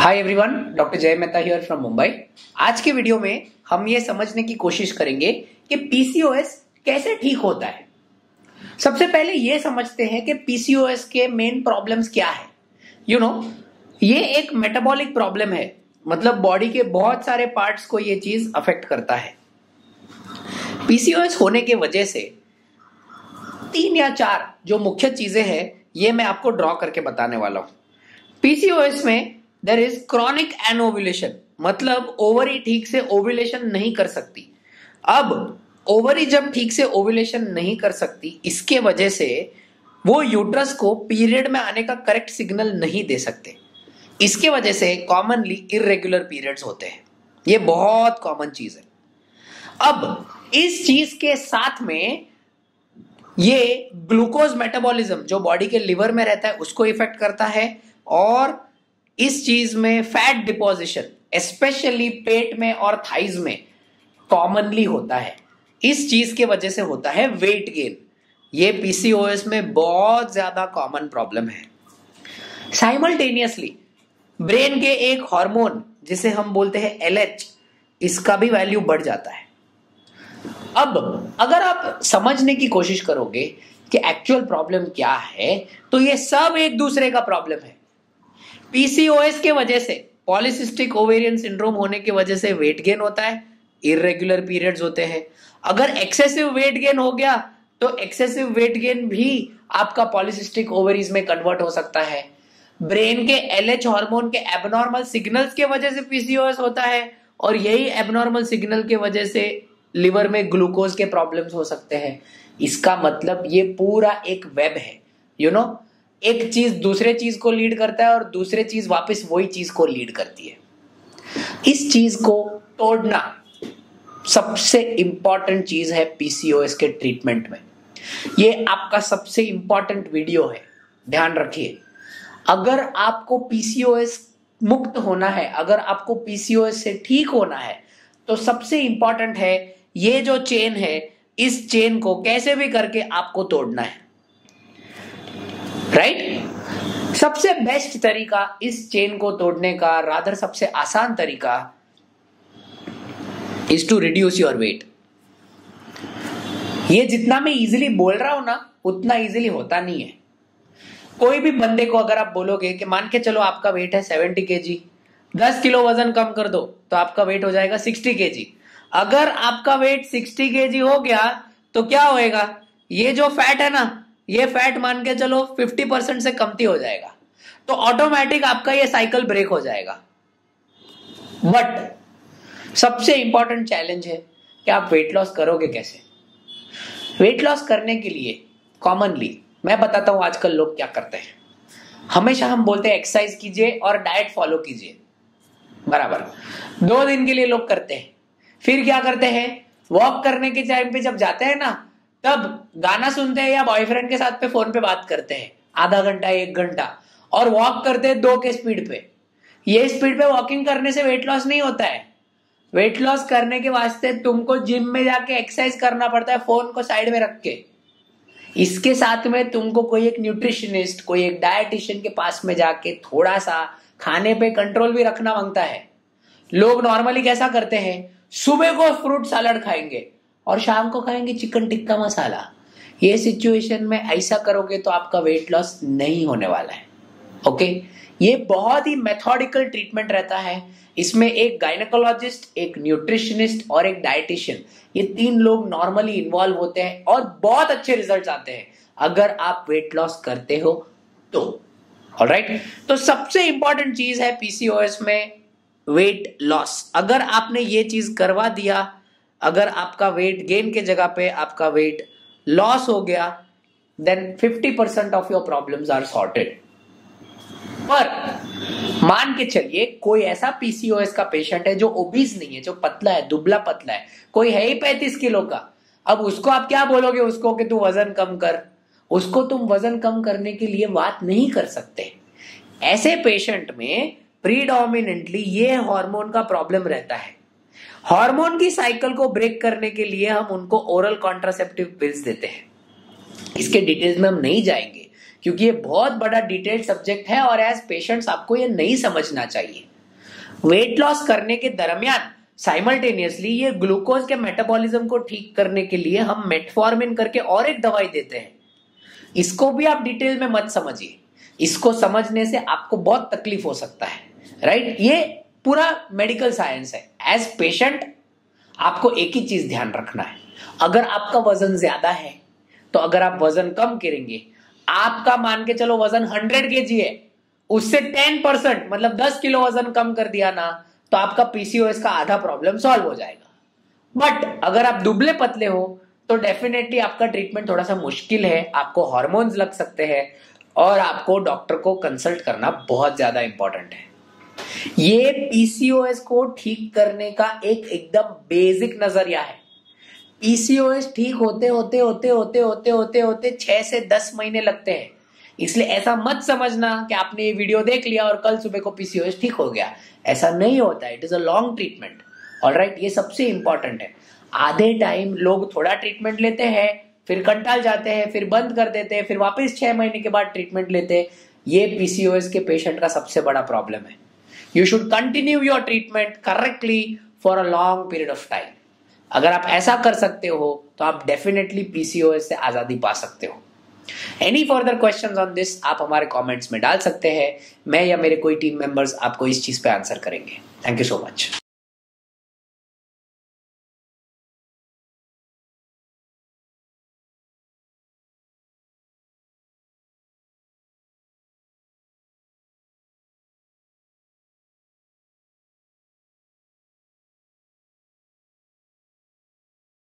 Hi everyone, doctor जय Mehta here from Mumbai. आज के वीडियो में हम ये समझने की कोशिश करेंगे कि पीसीओएस कैसे ठीक होता है। सबसे पहले ये समझते हैं कि पीसीओएस के मेन प्रॉब्लम्स क्या है। ये एक मेटाबॉलिक प्रॉब्लम है, मतलब बॉडी के बहुत सारे पार्ट्स को ये चीज अफेक्ट करता है। पीसीओएस होने के वजह से 3 या 4 जो मुख्य चीजें हैं ये मैं आपको ड्रॉ करके बताने वाला हूं। पीसीओएस में देयर इज क्रॉनिक एनोवुलेशन, मतलब ओवरी ठीक से ओव्यूलेशन नहीं कर सकती। अब ओवरी जब ठीक से ओव्यूलेशन नहीं कर सकती, इसके वजह से वो यूट्रस को पीरियड में आने का करेक्ट सिग्नल नहीं दे सकते। इसके वजह से कॉमनली इर्रेगुलर पीरियड्स होते हैं। ये बहुत कॉमन चीज है। अब इस चीज के साथ में ये ग्लूकोज मेटाबॉलिज्म जो बॉडी के लिवर में रहता है उसको इफेक्ट करता है, और इस चीज में फैट डिपोजिशन स्पेशली पेट में और थाइज में कॉमनली होता है। इस चीज के वजह से होता है वेट गेन। ये पीसीओएस में बहुत ज्यादा कॉमन प्रॉब्लम है। साइमल्टेनियसली ब्रेन के एक हार्मोन जिसे हम बोलते हैं एलएच, इसका भी वैल्यू बढ़ जाता है। अब अगर आप समझने की कोशिश करोगे कि एक्चुअल प्रॉब्लम क्या है, तो ये सब एक दूसरे का प्रॉब्लम है। पीसीओएस के वजह से, पॉलीसिस्टिक ओवेरियन सिंड्रोम होने की वजह से वेट गेन होता है, इर्रेगुलर पीरियड्स होते हैं। अगर एक्सेसिव वेट गेन हो गया तो एक्सेसिव वेट गेन भी आपका पॉलीसिस्टिक ओवरीज में कन्वर्ट हो सकता है। ब्रेन के एलएच हार्मोन के एबनॉर्मल सिग्नल्स के वजह से पीसीओएस होता है, और यही एबनॉर्मल सिग्नल के वजह से लिवर में ग्लूकोज के प्रॉब्लम्स हो सकते हैं। इसका मतलब ये पूरा एक वेब है। एक चीज दूसरे चीज को लीड करता है और दूसरे चीज वापस वही चीज को लीड करती है। इस चीज को तोड़ना सबसे इंपॉर्टेंट चीज है पीसीओएस के ट्रीटमेंट में। ये आपका सबसे इंपॉर्टेंट वीडियो है, ध्यान रखिए। अगर आपको पीसीओएस मुक्त होना है, अगर आपको पीसीओएस से ठीक होना है, तो सबसे इंपॉर्टेंट है ये जो चेन है, इस चेन को कैसे भी करके आपको तोड़ना है, राइट? सबसे बेस्ट तरीका इस चेन को तोड़ने का, रादर सबसे आसान तरीका is to reduce your weight. ये जितना मैं इजीली बोल रहा हूं ना, उतना इजीली होता नहीं है। कोई भी बंदे को अगर आप बोलोगे कि मान के चलो आपका वेट है 70 kg, 10 किलो वजन कम कर दो तो आपका वेट हो जाएगा 60 kg। अगर आपका वेट 60 kg हो गया तो क्या होएगा? ये जो फैट है ना, ये फैट मान के चलो 50% से कमती हो जाएगा, तो ऑटोमेटिक आपका ये साइकिल ब्रेक हो जाएगा। बट सबसे इंपॉर्टेंट चैलेंज है कि आप वेट लॉस करोगे कैसे। वेट लॉस करने के लिए कॉमनली मैं बताता हूं आजकल लोग क्या करते हैं। हमेशा हम बोलते हैं एक्सरसाइज कीजिए और डाइट फॉलो कीजिए, बराबर 2 दिन के लिए लोग करते हैं। फिर क्या करते हैं, वॉक करने के टाइम पे जब जाते हैं ना, तब गाना सुनते हैं या बॉयफ्रेंड के साथ पे फोन पे बात करते हैं आधा घंटा 1 घंटा, और वॉक करते हैं 2 के स्पीड पे। ये स्पीड पे वॉकिंग करने से वेट लॉस नहीं होता है। वेट लॉस करने के वास्ते तुमको जिम में जाके एक्सरसाइज करना पड़ता है, फोन को साइड में रख के। इसके साथ में तुमको कोई एक न्यूट्रिशनिस्ट, कोई एक डायटिशियन के पास में जाके थोड़ा सा खाने पे कंट्रोल भी रखना मांगता है। लोग नॉर्मली कैसा करते हैं, सुबह को फ्रूट सलाद खाएंगे और शाम को खाएंगे चिकन टिक्का मसाला। ये सिचुएशन में ऐसा करोगे तो आपका वेट लॉस नहीं होने वाला है। ओके, ये बहुत ही मेथोडिकल ट्रीटमेंट रहता है। इसमें एक गायनेकोलॉजिस्ट, एक न्यूट्रिशनिस्ट और एक डाइटिशियन, ये 3 लोग नॉर्मली इन्वॉल्व होते हैं और बहुत अच्छे रिजल्ट्स आते हैं अगर आप वेट लॉस करते हो तो। ऑलराइट, तो सबसे इंपॉर्टेंट चीज है पीसीओएस में वेट लॉस। अगर आपने ये चीज करवा दिया, अगर आपका वेट गेन के जगह पे आपका वेट लॉस हो गया, then 50% of your problems are sorted. पर मान के चलिए कोई ऐसा पीसीओएस का पेशेंट है जो ओबीस नहीं है, जो पतला है, दुबला पतला है, कोई है ही 35 किलो का। अब उसको आप क्या बोलोगे उसको कि तू वजन कम कर? उसको तुम वजन कम करने के लिए बात नहीं कर सकते। ऐसे पेशेंट में प्रीडोमिनेंटली ये हार्मोन का प्रॉब्लम रहता है। हार्मोन की साइकिल को ब्रेक करने के लिए हम उनको ओरल कॉन्ट्रासेप्टिव पिल्स देते हैं। इसके डिटेल्स में हम नहीं जाएंगे क्योंकि ये बहुत बड़ा डिटेल्ड सब्जेक्ट है और एज पेशेंट्स आपको ये नहीं समझना चाहिए। वेट लॉस करने के दरमियान साइमल्टेनियसली ये ग्लूकोज के मेटाबॉलिज्म को ठीक करने के लिए हम मेटफॉर्मिन करके और एक दवाई देते हैं। इसको भी आप डिटेल में मत समझिए, इसको समझने से आपको बहुत तकलीफ हो सकता है, राइट। ये पूरा मेडिकल साइंस है। एज पेशेंट आपको एक ही चीज ध्यान रखना है, अगर आपका वजन ज्यादा है तो अगर आप वजन कम करेंगे, आपका मान के चलो वजन 100 kg है, उससे 10% मतलब 10 किलो वजन कम कर दिया ना, तो आपका पीसीओएस का आधा प्रॉब्लम सॉल्व हो जाएगा। बट अगर आप दुबले पतले हो तो डेफिनेटली आपका ट्रीटमेंट थोड़ा सा मुश्किल है, आपको हार्मोन्स लग सकते हैं और आपको डॉक्टर को कंसल्ट करना बहुत ज्यादा इंपॉर्टेंट है। ये पीसीओएस को ठीक करने का एक एकदम बेसिक नजरिया है। पीसीओएस ठीक होते होते होते होते होते होते होते 6 से 10 महीने लगते हैं। इसलिए ऐसा मत समझना कि आपने ये वीडियो देख लिया और कल सुबह को पीसीओएस ठीक हो गया, ऐसा नहीं होता है। It is a long treatment, alright. ये सबसे इंपॉर्टेंट है। आधे टाइम लोग थोड़ा ट्रीटमेंट लेते हैं, फिर कंटाल जाते हैं, फिर बंद कर देते हैं, फिर वापस 6 महीने के बाद ट्रीटमेंट लेते हैं। ये पीसीओएस के पेशेंट का सबसे बड़ा प्रॉब्लम है। You should continue your treatment correctly for a long period of time. अगर आप ऐसा कर सकते हो तो आप डेफिनेटली पीसीओएस से आजादी पा सकते हो। Any further questions on this आप हमारे कमेंट्स में डाल सकते हैं। मैं या मेरे कोई टीम मेंबर्स आपको इस चीज पे आंसर करेंगे। Thank you so much.